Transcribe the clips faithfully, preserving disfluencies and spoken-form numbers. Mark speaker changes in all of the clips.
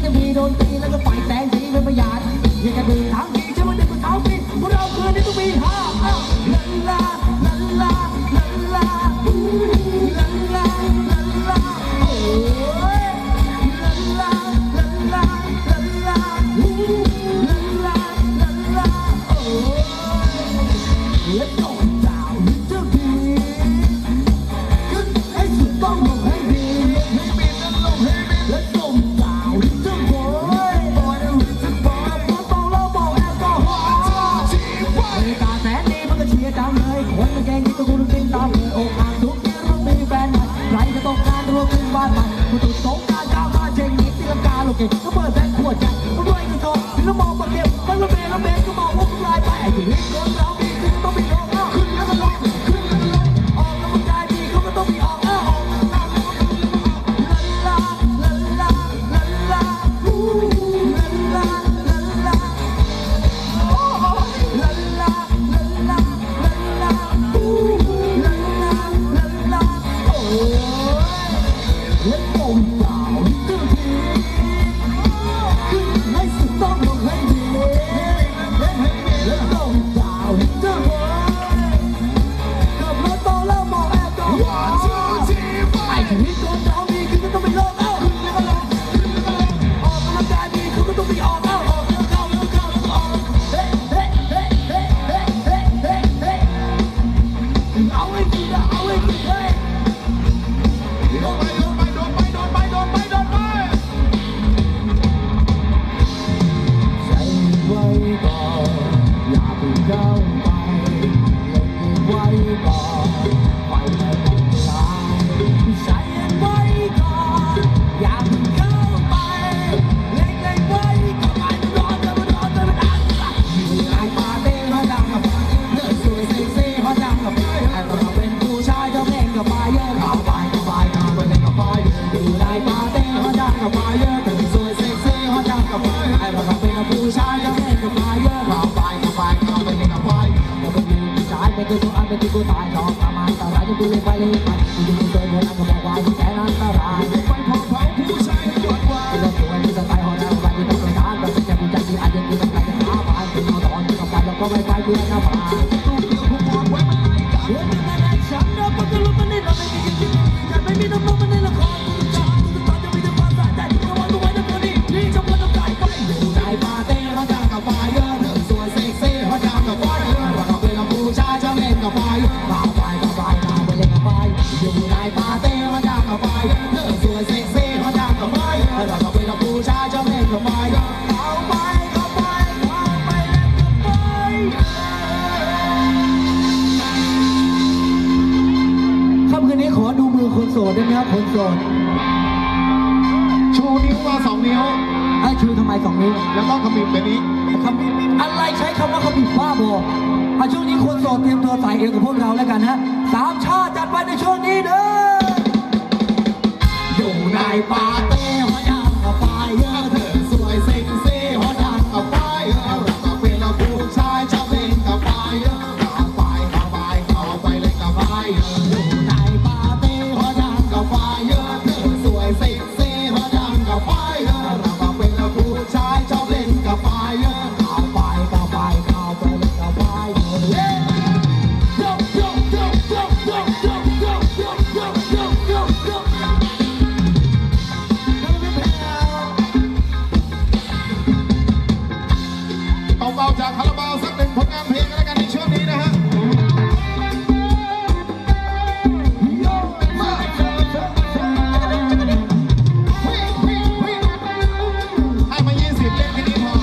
Speaker 1: จะมีโดนตีแล้วก็ไฟแสงสีเป็นประหยัดยังกระดือทั้งทีใช่ไหมเด็กคนเท้าปีพวกเราคืนนี้ต้องมีห้าลันลาลันลาลันลาลันลาลันลาโอ้ยลันลาลันลาลันลาลันลาลันลาโอ้ยและต่อดาวเจ้าทีขึ้นให้สุดต้องลงให้ดีให้มีนั่นลงให้มีและต่อดาวเจ้าบอยบอยนะรู้สึกบอยบอยต้องเล่าบอกแอลกอฮอล์บรรยากาศแสนดีมันก็เชียร์จังเลยคนมาแกงยิ่งตะกูลติ้งตามเลยอกหักทุกที่ต้องมีแฟนใหม่ใครจะต้องการรวมถึงบ้านใหม่ผู้ตุ่สงการก้าวมาเจงนี้ตีลังกาโลเกตก็เปิดแบงค์ขวดใจมันด้วยกันทองแล้วมองมาเก็บมันละเมละเมก็มองว่าคุณลายไปไอ้ที่ลิ้นคนเรามีคือต้องมีลงขึ้นแล้วก็ลงขึ้นแล้วก็ลงออกกำลังกายดีเขาก็ต้องมีออกออกลันลาลันลาลันลาลันลาลันลาลันลาลันลาลันลาลันลาลันลาโอ้ยและโป่งเปล่าเจ้าทีขึ้นให้สุดต้องลงให้ดีและโป่งเปล่าเจ้าบอยกับรถโตแล้วมองแอบก็หวานไอ้ที่ตัวเรามีคือก็ต้องไปลงเอ้าขึ้นแล้วก็ลงออกกำลังกายดีเขาก็ต้องมีออกเอ้าออกแล้วเข้าแล้วเข้าแล้วก็ออกเฮ้เฮ้เฮ้เฮ้เฮ้เฮ้เฮ้เฮ้เอาไอ้กินเอาไอ้กินเฮ้โดนไปโดนไปโดนไปโดนไปโดนไปโดนไปใจไว้ก่อนอย่าเพิ่งเข้าไปเล่นไว้ก่อนไปไม่เป็นไรใจไว้ก่อนอย่าเพิ่งเข้าไปเล่นไว้ก่อนไม่ร้อนจะไม่ร้อนจะไม่ดังอยู่ในปาร์ตี้เขาดังกับเลือดสวยเซ็กซี่เขาดังกับไอ้เราเป็นผู้ชายจะเล่นกับไฟเยอะเข้าไปเข้าไปเข้าไปเล่นกับไฟอยู่ในปาร์ตี้เขาดังกับไฟเยอะเลือดสวยเซ็กซี่เขาดังกับไอ้เราเป็นผู้ชายจะเล่นกับไฟเยอะเข้าไปเข้าไปเข้าไปเล่นกับไฟเราเป็นผู้ชายเป็นตัวอันเป็นตัวตายชอบทำอันตรายจะดูเล่นไปเล่นไปดูดูตัวเงินอันก็บอกว่าแค่อันตรายไปพอเผาผู้ชายหยดว่าเราสวยมีสไตล์ฮอตแล้วไปที่ต้องการเราเป็นแค่ผู้ชายที่อาจจะกินอะไรกันหาบ้านเป็นนอนตอนกับการเราก็ไม่ไปเพื่อนนะบ้านตู้เดียวผมมองไว้มันไม่กันเรื่องนั้นไอ้ฉันเราก็จะรู้มันนี่เราไม่มีจริงๆจะไม่มีน้ำมันมันในละครทุกจานทุกตอนจะมีแต่ความสะใจเราวันตัวไว้ทั้งตัวนี้นี่จำเป็นต้องจ่ายไปอยู่ในปาร์ตี้เขาดังกับไฟเยอะเรื่องสวยเซ็กซี่เขาดังกับไฟเยอะเราเป็นผู้ชายจะเล่นกับไฟเข้าไปเข้าไปเข้าไปเล่นกับไฟอยู่ในปาร์ตี้เขาดังกับไฟเรื่องสวยเซ็กซี่เขาดังกับไฟเราเป็นผู้ชายจะเล่นกับไฟเข้าไปเข้าไปเข้าไปเล่นกับไฟค่ำคืนนี้ขอดูมือคนโสดได้ไหมครับคนโสด
Speaker 2: ชูนิ้วมาสองนิ้ว
Speaker 1: ให้ชูทำไมสองนิ้ว
Speaker 2: แล้วก็ขมิบแบบนี้
Speaker 1: คำอะไรใช้คำว่าขมิบบ้าบออ่ะช่วงนี้คนโสดเตรียมตัวใส่เอวกับพวกเราแล้วกันฮะสามชาติจัดไปในช่วงนี้เด้ออยู่ในปาร์ตี้หัวดังกับไฟเยอะเธอสวยเซ็กซี่หัวดังกับไฟเยอะเราก็เป็นผู้ชายชอบเล่นกับไฟเยอะเข้าไปเข้าไปเข้าไปเล่นกับไฟเยอะอยู่ในปาร์ตี้หัวดังกับไฟเยอะเธอสวยเซ็กซี่หัวดังกับไฟเยอะเราก็เป็นผู้ชายชอบเล่นกับไฟเยอะเข้าไปเข้าไปเข้าไปเล่นกับไฟเยอะยกยกยกยกยกยกยกยกยกยกยกยก
Speaker 2: เบาๆจากคาราบาวสักหนึ่งผลงานเพลงกันแล้วกันในช่วงนี้นะฮะให้มายี่สิบเล่นแค่นี้พอ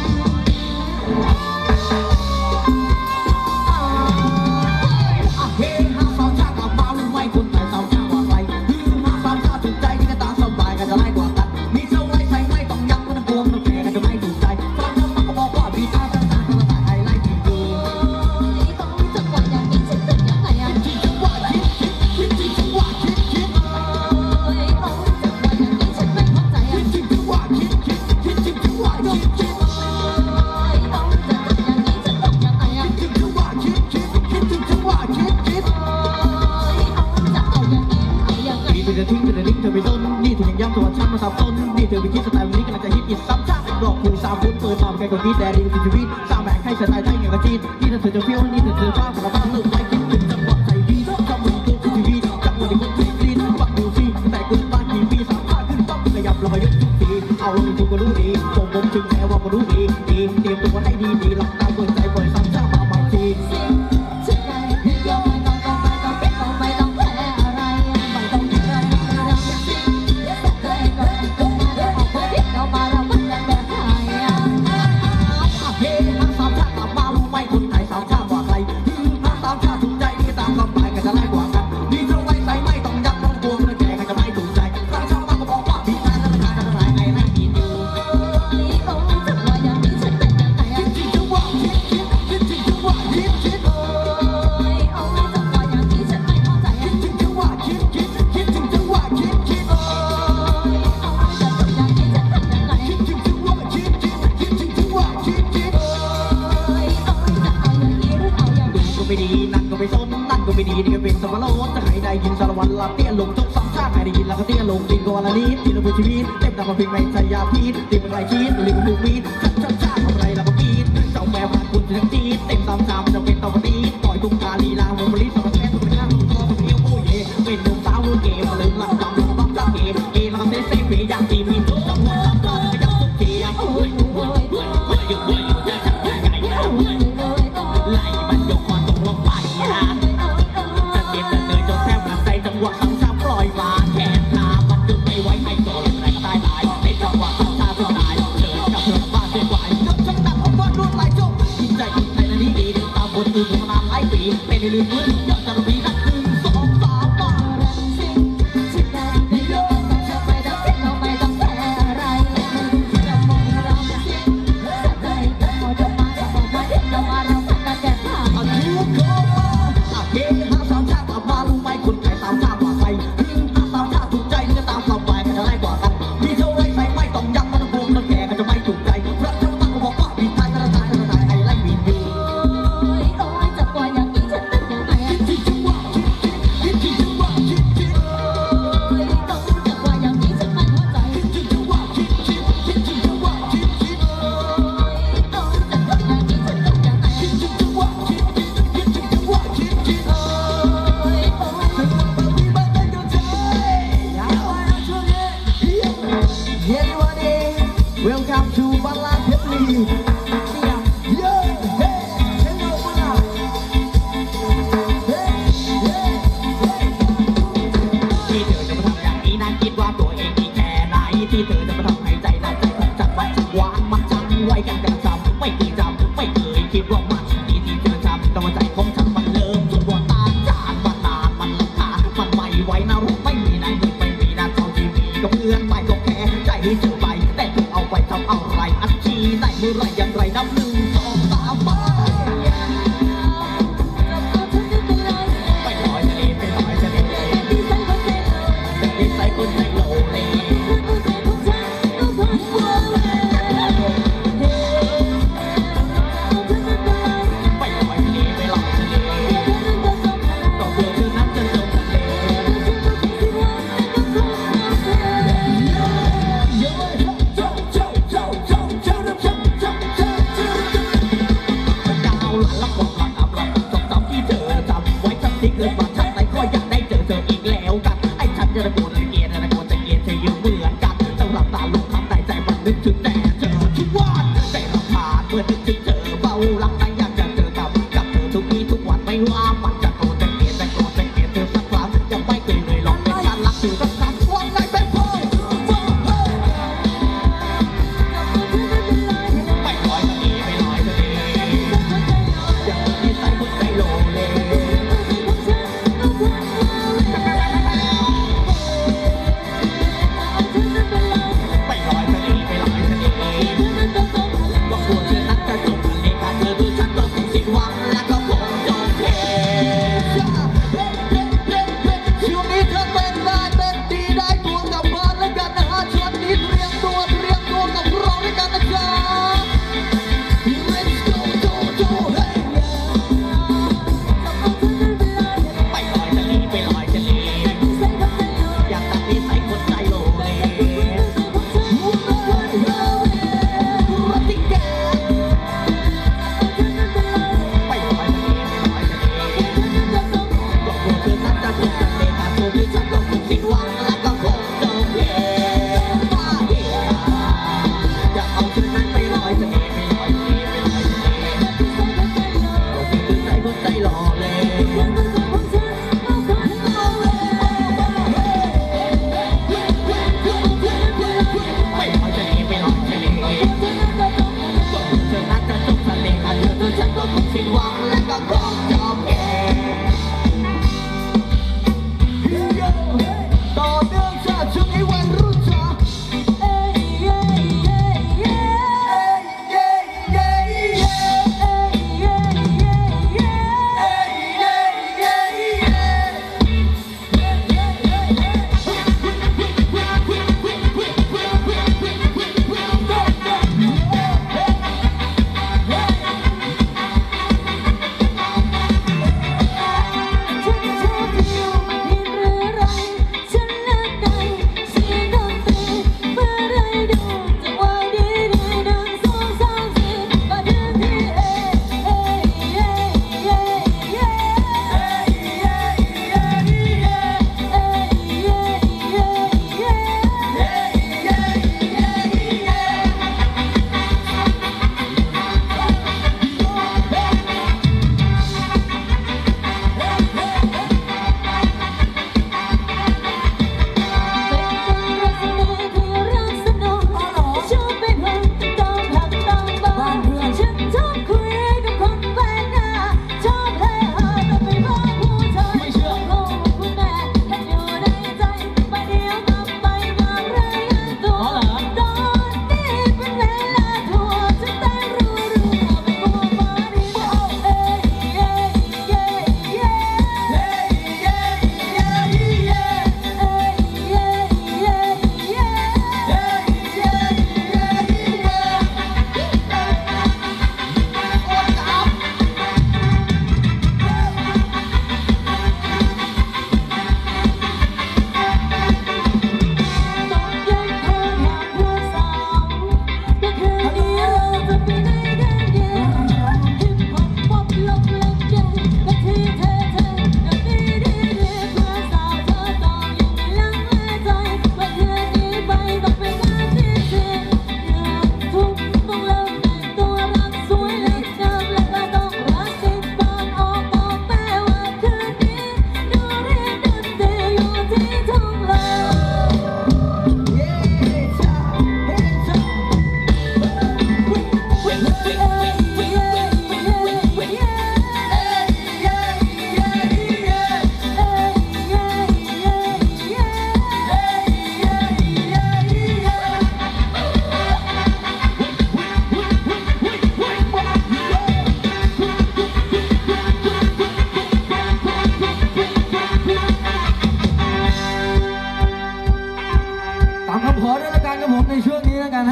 Speaker 1: เฮ้ห้าสองชาติกับเบาหรือไม่คนแต่สองชาติกว่าใครห้าสองชาติถูกใจที่จะตาสบายกันจะไล่กว่ากันมีเท่าไรใส่ไม่ต้องยักมันบวมมันแก่กันจะไม่ถูกใจฟังแล้วมันก็บอกว่าบีตาตั้งนานตั้งแต่ไฮไลท์ที่ดู
Speaker 3: ต้องรู้จังหวะอย่างนี้ฉันเป็นยังไงอ่ะ
Speaker 1: คิดจังหวะคิดคิดคิดจังหวะคิดคิด
Speaker 3: เอ้ยต้องรู้จังหวะอย่างนี้ฉันไม่เข้าใจอ่ะ
Speaker 1: คิดจังหวะคิดคิดคิดคิดจังหวะคิดคิด
Speaker 3: เอ้ยต้องรู้จังหวะอย่างนี้ฉันต้องยังไงอ่ะ
Speaker 1: คิดจังหวะคิดคิดคิดจังหวะคิดคิด
Speaker 3: เอ้ยต้องจะเอาอย่างนี้เอาอย่างไง
Speaker 1: นี่เธอจะทิ้งเธอจะทิ้งเธอไปต้นนี่เธอยังย้ำตัวฉันมาสับสนนี่เธอไปคิดสไตล์วันนี้กำลังจะฮิตแค่คนคิดแต่ดีกับชีวิตสร้างแบกให้ฉันได้ได้อย่างกระจีนนี่ถ้าเธอจะเฟี้ยวนี่ถ้าเธอชอบของเราบ้างเลิกไปคิดถึงจังหวะใจดีจังหวะตัวชีวิตจังหวะที่คนคิดดีฟังดูสิแต่คุณบ้านกี่ปีสามข้าขึ้นต้องขยับเราไปยกทุกทีเอาลงทุกก็รู้ดีผมผมจึงแม้ว่าก็รู้ดีดีเตรียมตัวให้ดีดีหลับตาเปิดใจปล่อยซ้ำซากมาบางที
Speaker 3: ฉันได้ไม่ต้องไม่ต้องไม่ต้องไม่ต้องไม่ต้องแพ้อะไรไม่ต้องอะไรเราสิสักใจก็ต้องมาเราออกมาดิเรามาเรามันแบบแบบไทยอ่ะ
Speaker 1: เฮ้ทั้งสามชาติกลับมารู้ไหมคนไทยสามชาติกว่าใครทั้งสามชาติถูกใจที่ตามคำไปกันจะไล่กว่ากันมีเท่าไรใส่ไม่ต้องยักต้องกลัวมันแก่ใครจะไม่ถูกใจสามชาติมาก็บอกว่ามีการธนาคารจะไหนไงนั่งกินอยู่
Speaker 3: โอ้จังหวะอย่างนี้ฉันเป็นยังไงอ่ะ
Speaker 1: คิดถึงจังหวะคิดคิดคิดถึงจังหวะคิดคิด
Speaker 3: โอ้ยโอ้ยจังหวะอย่างนี้ฉันไม่เข้าใจอ่ะ
Speaker 1: คิดถึงจังหวะคิดคิดคิดถึงจังหวะคิดคิดโอ้
Speaker 3: ยโอ้ยจังหวะอย่างนี้ฉันทำยังไง
Speaker 1: คิดถึงจังหวะคิดคิดคิดถึงจังหวะคิดคิดโอ้
Speaker 3: ยโอ้ยจะเอาอย่างนี้หรือเอาอย่าง
Speaker 1: ดูก็ไม่ดีนั่นก็ไม่สนนั่นก็ไม่ดีนี่ก็เป็นสมรสจะใครได้ยินสารวันละเตี้ยลงจกสามชาติใครได้ยินแล้วก็เตี้ยลงดินก็วันละนิดที่เราเป็นชีวิตเต็มตามมาเพียงไม่ใช่ยาพิษตีมันไรคิดหรือมันถูกมีดชัดชัดชัดทำไรเราก็ปีดเจ้าแม่พันคุณถึงจีดเต็มสามชามจะเป็นตอตีปล่อยตุ้งตาลีลาโมบลิสมาแค่ตุ้งข้างคอเพียวโอ้ยเป็นนุ่มสาวรุ่นเกมมาลืมหลังความรักรักเกมเกมแล้วก็เซ่เซ่เพียอย่างตีมีจุดจังหวะจับจับไม่ยับทุกทีโอ้ยโอ้ยโอ้ยโอ้ยโอ้ยจะจับยังไงไล่มันยกคอตกลงไปนะจะเด็ดจะเนยจนแทบหลับใจจังหวะสามชามปล่อยมาแขนขามันดึงไม่ไหวให้โดนอะไรก็ได้ตายในจังหวะสามชามสุดท้ายเดินกับเธอบ้านเสียไหวจนฉันตัดออกมาด้วยลายจบกินใจกินใจนะนี่ดีเดินตามบนตื่นมานานหลายปีเป็นลืมมืออยากจะรู้นักหนึ่งสองสามมา
Speaker 3: รังสิฉันได้ไม่ต้องจะไม่ต้องเสียเราไม่ต้องแพ้อะไรเรามองเราสิสักใจก็พอจะมาเราออกมาดิเรามาเราพักกันแบบไทย
Speaker 1: อายุก็อาเฮห้าสามชาติกลับมารู้ไหมคนไทยสามชาติกว่าใครห้าสามชาติถูกใจนี่จะตามคำไปกันจะไล่กว่ากันมีเท่าไรใส่ไม่ต้องยักมันต้องมันแก่กันจะไม่ถูกใจพระเจ้าตั้งก็บอกว่ามีไทยธนาคารธนาคารไอ้ไล่บินอยู่
Speaker 3: โอ้ยโอ้ยจังหวะอย่างนี้ฉันเป็นยังไงอ่ะ
Speaker 1: คิดจังหวะคิดคิดคิดจังหวะคิดคิด
Speaker 3: โอ้ยโอ้ยจังหวะอย่างนี้ฉันไม่เข้าใจ
Speaker 1: คิดจังหวะคิดคิดคิดจังหวะคิดคิด
Speaker 3: โอ้ยโอ้ยจังหวะอย่างนี้ฉันเป็นยังไง
Speaker 1: คิดจังหวะคิดคิดคิดจังหวะคิดคิด
Speaker 3: โอ้ยโอ้ย
Speaker 1: ถึงวันนี้บ้านกันก็ใช่ยาวไปช่วงนี้เฮ้ยวันนี้ Welcome to บ้านลาดเพชรลีเย้เฮ้เฮ้ยโน้มาเฮ้เฮ้ที่เธอจะมาทำอย่างนี้นะคิดว่าตัวเองดีแค่ไหนที่เธอจะมาทำให้ใจน่าใจของจัดไว้จังหวะมันจังไว้กันแต่จำไม่เคยจำไม่เคยคิดว่ามันดีที่เธอทำแต่ว่าใจของฉันมันเริ่มจนว่าตาจานมันนานมันลำคาญมันไม่ไหวนะรู้ไม่มีนายนี่ไม่มีนะเท่าที่มีก็เพื่อนไม่ก็แค่ใจให้เธอไปแต่เธอเอาไปทำอะไรอัดชีไหนเมื่อไรอย่างไรนับหนึ่งสองสามไปไปลอยทะเลไปลอยทะเลเป็นใส่คนใจโลเลไปลอยทะเลไปลอยทะเลก็เพื่อเธอนั้นจะจมทะเลแล้วบอกหลักอับหลักจบจำที่เธอจำไว้จำที่เกิดมาชัดไหนก็อยากได้เจอเธออีกแล้วกันไอ้ฉันจะตะโกนตะเกียร์ตะโกนตะเกียร์เธออยู่เหมือนกันเจ้าหลับตาลงทำแต่ใจมันนึกถึงแต่เธอทุกวันใจเราขาดเมื่อนึกถึงเธอเบาลังใจอยากจะเจอกับกับเธอทุกวี่ทุกวันไม่ว่ามันจะโกรธตะเกียร์ตะโกนตะเกียร์เธอสักครั้งยังไม่เคยเลยลองเป็นการรักเธอสักครั้งวันไหนเป็นพ่อไปลอยทะเลไปลอยทะเลอย่างนี้ใส่คนใจโลเลไปลอยทะเลไปลอยทะเล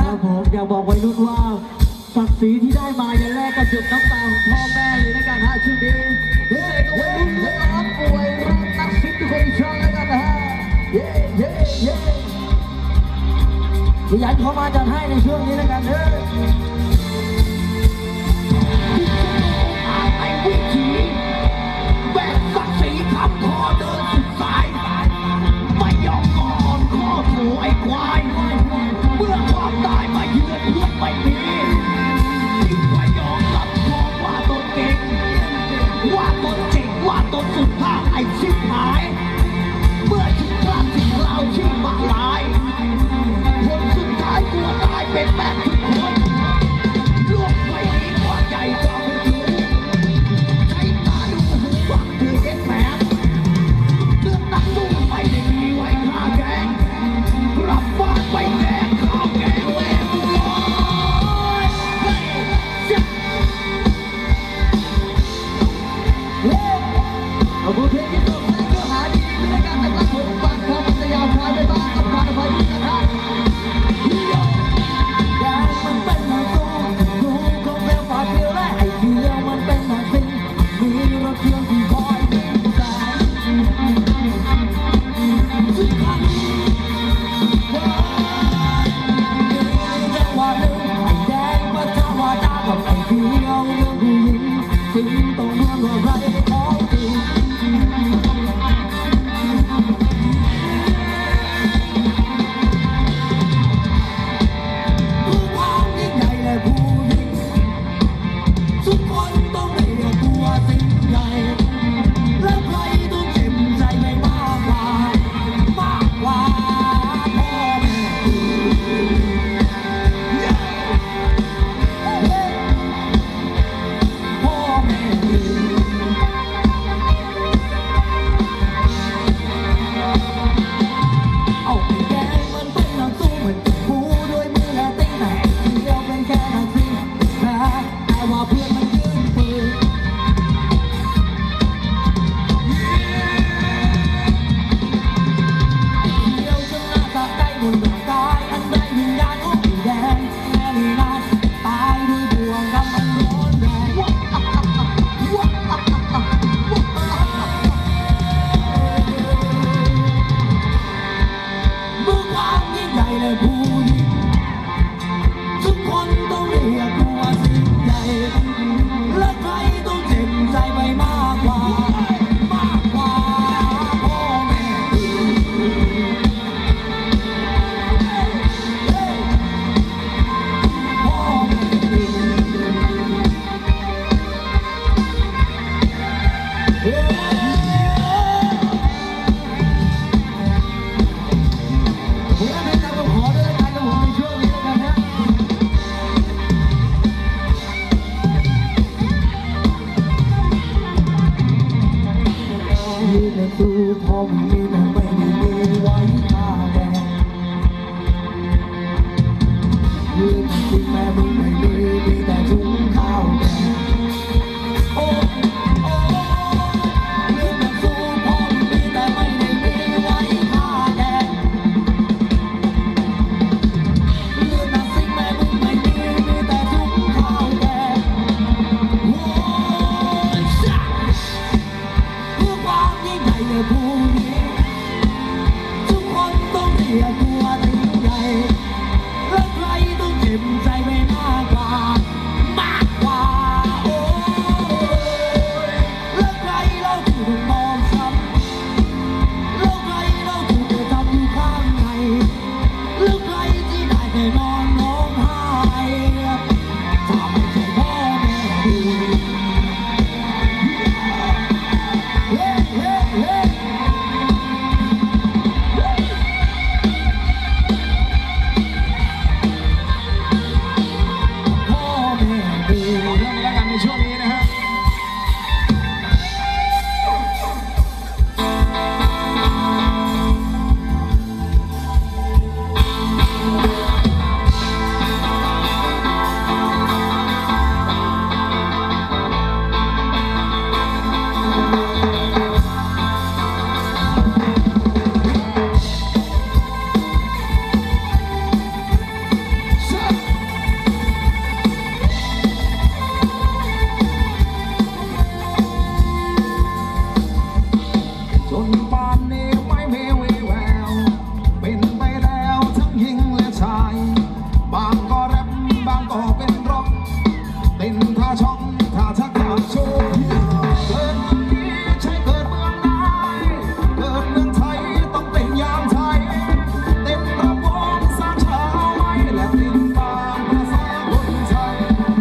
Speaker 1: ครับผมอยากบอกวัยรุ่นว่าศักดิ์ศรีที่ได้มาอย่าแลกกับหยดน้ำตาของพ่อแม่เลยนะกันฮะช่วงนี้เฮ้ยวัยรุ่นจะรับป่วยรักนักสิทธิ์ทุกคนอีกครั้งแล้วกันนะฮะเย้เย้เย้ขยันเข้ามาจัดให้ในช่วงนี้แล้วกันเด้อไอ้วิถีแบกศักดิ์ศรีคำคอเดินสุดสายไม่ยอมก่อนข้อโถไอ้ควายเมื่อความตายมาเยือนเพื่อนไม่มียิ่งไม่ยอมรับทองว่าตนเก่งว่าตนเจ๋งว่าตนสุดภาคไอ้ชิบหายเมื่อถึงคราถึงเราที่มาลายคนสุดท้ายกลัวตายเป็นแบบทุกคนโลกใบนี้กว้างใหญ่กว่าคนอื่นใช้ตาดูหูฟังเธอเย็นแผลเลือดนักสู้ไม่ได้มีไว้ฆ่าแกงรับบ้านไปแดงข้าวแกงแม่กูโอ้ยเฮ้ยจ๊ะเฮ้ยเอาบุตรที่ตกแรงก็หาดีๆด้วยกันแต่ละคนฟังคำมันจะยาวคลายไปบ้างกับการอภัยนะครับแดงมันเป็นหนังสู้ดูคงเร็วกว่าเดียวและไอ้เดียวมันเป็นหนังซิงมีรถเครื่องที่คอยดึงแสงสุดท้ายจังหวะหนึ่งไอ้แดงมาทำว่าตากับไอ้เดียวเรื่องผู้หญิงถึงต้องเรื่องว่าใครของจริงผู้ความยิ่งใหญ่และผู้หญิงทุกคนต้องเรียกตัวสิ่งใหญ่และใครต้องเจ็บใจไม่มากกว่ามากกว่าพ่อแม่พ่อแม่เอาไปแกงมันเป็นหนังสู้เหมือนผู้ด้วยมือและติ้งแต่เดียวเป็นแค่หนังซิงแต่แต่ว่าเพื่อนมันยืนปืนเดียวจนหน้าตาใกล้หมดร่างกายอันใดวิญญาณของไอ้แดงแค่นี้นานตายด้วยบ่วงกำมันร้อนแรงเมื่อความยิ่งใหญ่และผู้หญิงทุกคนต้องเรียกตัวสิ่งใหญ่และใครต้องเจ็บใจไปมากกว่ามากกว่าพ่อแม่พ่อแม่เฮ้ยผมให้ตามคำขอด้วยแล้วกันกับผมในช่วงนี้แล้วกันนะมีแต่ตู้พอมีแต่ไม่ได้มีไว้ค่าแดงมีแต่สิ่งแม่มึงไม่มีมีแต่ถุงข้าวแดงโอ้โอ้มีแต่ตู้พอมีแต่ไม่ได้มีไว้ค่าแดงมีแต่สิ่งแม่มึงไม่มีมีแต่ถุงข้าวแดงโอ้ยจ้ะผู้ความยิ่งใหญ่และผู้หญิงทุกคนต้องเรียกตัวสิ่งใหญ่และใครต้องเจ็บใจไปมากกว่ามากกว่าโอ้ยและใครเราที่ต้องมองซ้ำแล้วใครเราที่จะทำอยู่ข้างในแล้วใครที่ได้แต่นอนร้องไห้ถ้าไม่ใช่พ่อแม่ดีเฮ้เฮ้เฮ้
Speaker 2: ติดตามภาษาคนไทย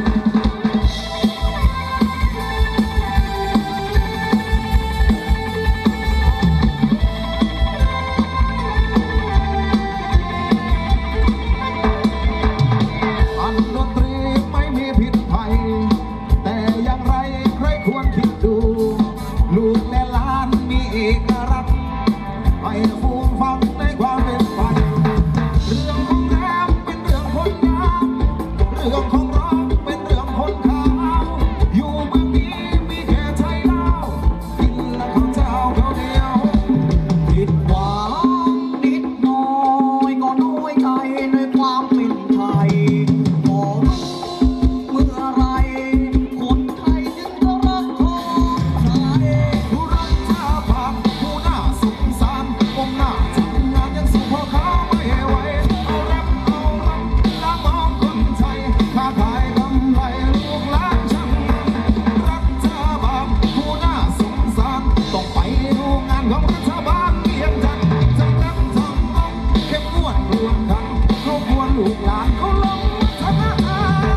Speaker 2: อันดนตรีไม่มีผิดภัยแต่อย่างไรใครควรคิดดูลูกและหลานมีเอกลักษณ์ให้ฟูมฟังในความเป็นไปเรื่องของแรมเป็นเรื่องคนงามเรื่องของร้องเป็นเรื่องคนขาวอยู่เมืองนี้มีแค่ไทยลาวกินและข้าวเจ้าข้าวเหนียวผิดหวังนิดหน่อยก็น้อยใจในความเป็นไทยพอรู้เมื่อไรคนไทยจึงจะรักของไทยผู้รักชาติพักผู้น่าสงสารองค์หน้าทำงานยังสู้พ่อเขาไม่ไหวเอาแรปเอารำล้างมองคนไทยค้าขายกำไรลูกหลานช่างมันรักชาติพักผู้น่าสงสารต้องไปดูงานของรัฐบาลเพียงจันจังแรปทำต้องเข้มงวดรวมกันเขาควรลูกหลานเขาลงวัฒนธรรม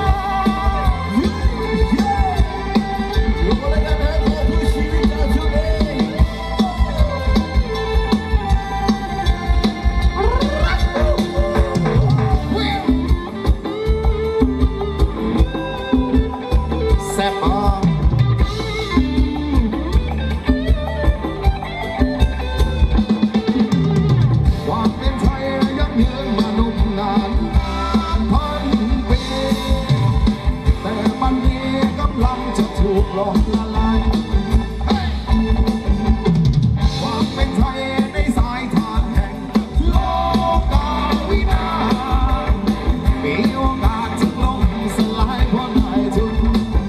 Speaker 2: อยู่อะไรกันนะตัวผู้ชีวิตจะช่วยแซ่บอ่ะความเป็นไทยยังยืนมานมนานพันปีแต่บัดนี้กำลังจะถูกหลอกละลายความเป็นไทยในสายทานแห่งโลกาวินาศมีโอกาสจะล่มสลายเพราะนายทุน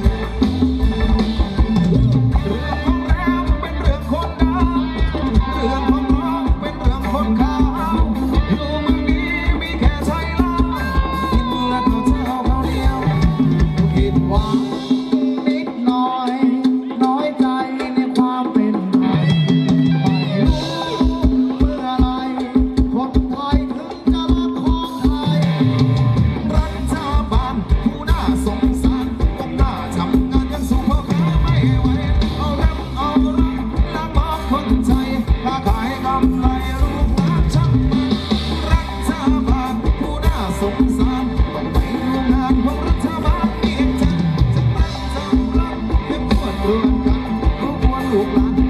Speaker 2: เรื่องของแรมเป็นเรื่องคนดังเรื่องของร้องเป็นเรื่องคนขาวอยู่เมืองนี้มีแค่ไทยลาวกินและข้าวเจ้าข้าวเหนียวผิดหวังนิดหน่อยน้อยใจในความเป็นไทยไม่รู้เมื่อไรคนไทยถึงจะรักของไทยรัฐบาลผู้น่าสงสารต้องหน้าทำงานยังสู้พ่อค้าไม่ไหวเอาแรปเอารำล้างมองคนไทยค้าขายกำไรลูกหลานช่างมันรัฐบาลผู้น่าสงสารต้องไปดูงานของรัฐบาลเพียงจันจะรักจะรับเพื่อควรรวมกันเขาควรลูกหลาน